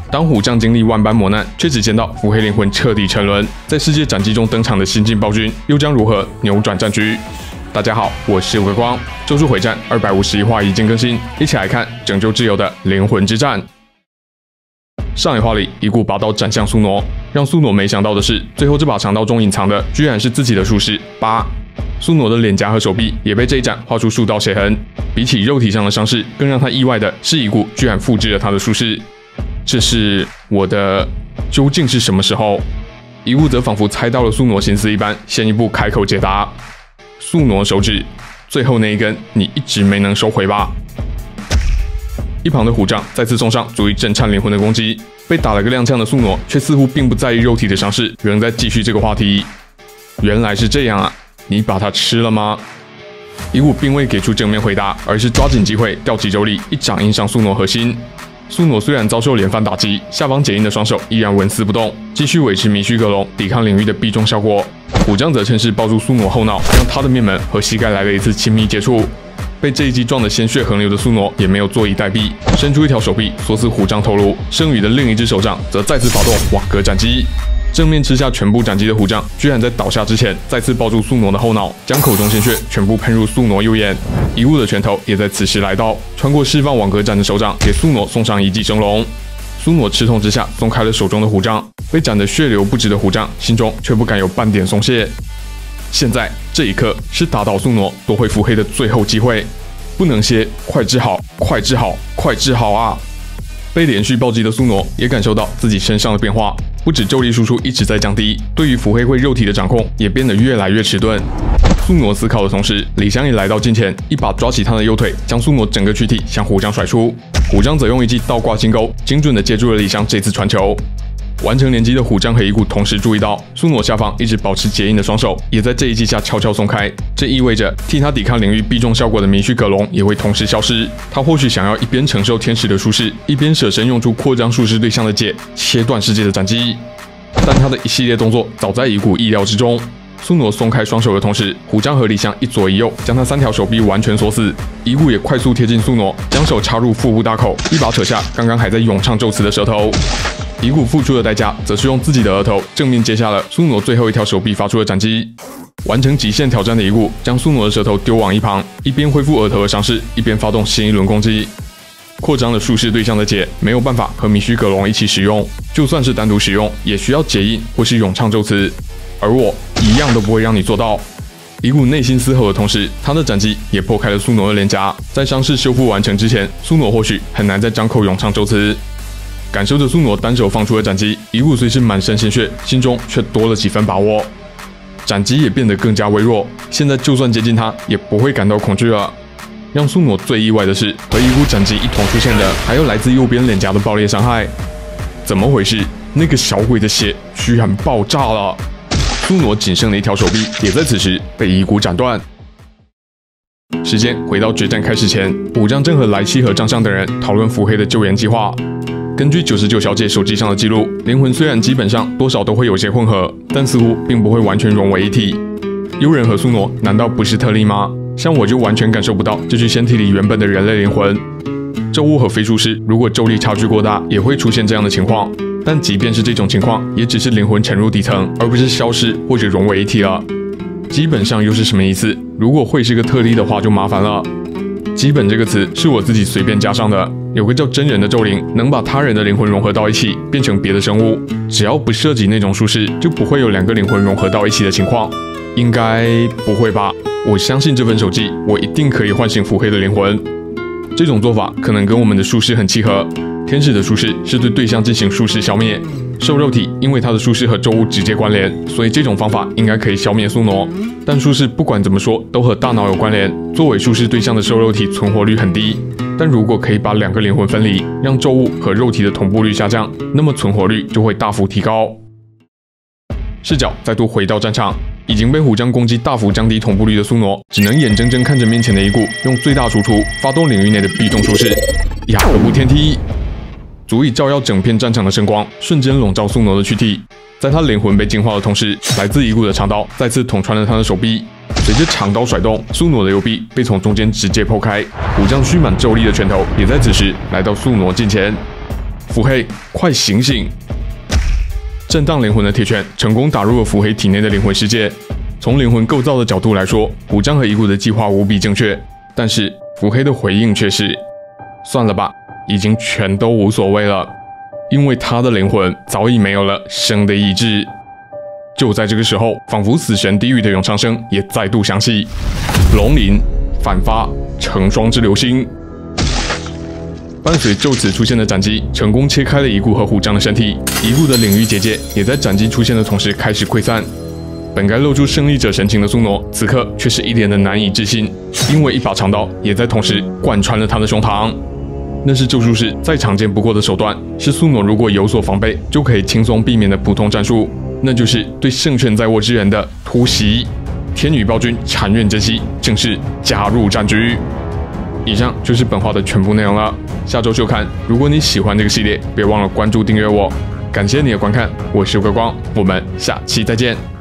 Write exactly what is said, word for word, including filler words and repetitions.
当虎将经历万般磨难，却只见到腹黑灵魂彻底沉沦，在世界斩击中登场的新晋暴君又将如何扭转战局？大家好，我是微光，咒术回战二百五十一话已经更新，一起来看拯救挚友的灵魂之战。上一话里，一股拔刀斩向苏诺，让苏诺没想到的是，最后这把长刀中隐藏的居然是自己的术士八。苏诺的脸颊和手臂也被这一斩画出数道血痕，比起肉体上的伤势，更让他意外的是，一股居然复制了他的术士。这是我的，究竟是什么时候？一物则仿佛猜到了苏诺心思一般，先一步开口解答。苏诺手指，最后那一根你一直没能收回吧？一旁的虎杖再次送上足以震颤灵魂的攻击，被打了个踉跄的苏诺却似乎并不在意肉体的伤势，仍在继续这个话题。原来是这样啊，你把它吃了吗？一物并未给出正面回答，而是抓紧机会吊起肘力，一掌印上苏诺核心。苏诺虽然遭受连番打击，下方结印的双手依然纹丝不动，继续维持迷须阁龙抵抗领域的必中效果。虎将则趁势抱住苏诺后脑，让他的面门和膝盖来了一次亲密接触。被这一击撞得鲜血横流的苏诺也没有坐以待毙，伸出一条手臂锁死虎杖头颅，剩余的另一只手杖则再次发动瓦格斩击。正面吃下全部斩击的虎杖，居然在倒下之前再次抱住苏诺的后脑，将口中鲜血全部喷入苏诺右眼。一物的拳头也在此时来到，穿过释放网格斩的手掌，给苏诺送上一记升龙。苏诺吃痛之下松开了手中的虎杖，被斩得血流不止的虎杖，心中却不敢有半点松懈。现在这一刻是打倒苏诺夺回腹黑的最后机会，不能歇，快治好，快治好，快治好啊！被连续暴击的苏诺也感受到自己身上的变化，不止咒力输出一直在降低，对于腹黑会肉体的掌控也变得越来越迟钝。苏诺思考的同时，李湘也来到近前，一把抓起他的右腿，将苏诺整个躯体向虎杖甩出。虎杖则用一记倒挂金钩，精准地接住了李湘这次传球。完成连击的虎杖和一股同时注意到，苏诺下方一直保持结印的双手也在这一击下悄悄松开，这意味着替他抵抗领域必中效果的迷须阁龙也会同时消失。他或许想要一边承受天使的术士，一边舍身用出扩张术士对象的解，切断世界的斩击。但他的一系列动作早在一股意料之中。苏诺松开双手的同时，虎杖和李湘一左一右将他三条手臂完全锁死。一物也快速贴近苏诺，将手插入腹部大口，一把扯下刚刚还在咏唱咒词的舌头。一股付出的代价，则是用自己的额头正面接下了苏诺最后一条手臂发出的斩击。完成极限挑战的一股，将苏诺的舌头丢往一旁，一边恢复额头的伤势，一边发动新一轮攻击。扩张了术士对象的解没有办法和迷须阁龙一起使用，就算是单独使用，也需要结印或是咏唱咒词，而我一样都不会让你做到。一股内心嘶吼的同时，他的斩击也破开了苏诺的脸颊。在伤势修复完成之前，苏诺或许很难再张口咏唱咒词。感受着苏诺单手放出的斩击，一物虽是满身鲜血，心中却多了几分把握。斩击也变得更加微弱，现在就算接近他，也不会感到恐惧了。让苏诺最意外的是，和一物斩击一同出现的，还有来自右边脸颊的爆裂伤害。怎么回事？那个小鬼的血居然爆炸了！苏诺仅剩的一条手臂，也在此时被一股斩断。时间回到决战开始前，虎杖正和莱西和张尚等人讨论腹黑的救援计划。根据九十九小姐手机上的记录，灵魂虽然基本上多少都会有些混合，但似乎并不会完全融为一体。幽人和苏诺难道不是特例吗？像我就完全感受不到这具身体里原本的人类灵魂。咒物和非术士如果咒力差距过大，也会出现这样的情况。但即便是这种情况，也只是灵魂沉入底层，而不是消失或者融为一体了。基本上又是什么意思？如果会是个特例的话，就麻烦了。基本这个词是我自己随便加上的，有个叫真人的咒灵，能把他人的灵魂融合到一起，变成别的生物。只要不涉及那种术士，就不会有两个灵魂融合到一起的情况。应该不会吧？我相信这份手记，我一定可以唤醒腹黑的灵魂。这种做法可能跟我们的术士很契合。天使的术士是对对象进行术士消灭，兽肉体因为它的术士和咒物直接关联，所以这种方法应该可以消灭苏诺。但术士不管怎么说都和大脑有关联，作为术士对象的兽肉体存活率很低。但如果可以把两个灵魂分离，让咒物和肉体的同步率下降，那么存活率就会大幅提高。视角再度回到战场，已经被虎杖攻击大幅降低同步率的苏诺，只能眼睁睁看着面前的一股用最大输出发动领域内的必中术士雅各布天梯。足以照耀整片战场的圣光，瞬间笼罩苏诺的躯体。在他灵魂被净化的同时，来自一股的长刀再次捅穿了他的手臂。随着长刀甩动，苏诺的右臂被从中间直接剖开。虎杖蓄满咒力的拳头也在此时来到苏诺近前。 腹黑，快醒醒！震荡灵魂的铁拳成功打入了腹黑体内的灵魂世界。从灵魂构造的角度来说，虎杖和乙骨的计划无比正确，但是腹黑的回应却是：算了吧，已经全都无所谓了，因为他的灵魂早已没有了生的意志。就在这个时候，仿佛死神地狱的咏唱声也再度响起，龙鳞反发成双之流星。伴随就此出现的斩击，成功切开了乙骨和虎杖的身体，乙骨的领域结界也在斩击出现的同时开始溃散。本该露出胜利者神情的苏诺，此刻却是一脸的难以置信，因为一把长刀也在同时贯穿了他的胸膛。那是咒术师再常见不过的手段，是苏诺如果有所防备就可以轻松避免的普通战术，那就是对胜券在握之人的突袭。天宇暴君禅院真希正式加入战局。以上就是本话的全部内容了，下周收看。如果你喜欢这个系列，别忘了关注订阅我。感谢你的观看，我是辉光，我们下期再见。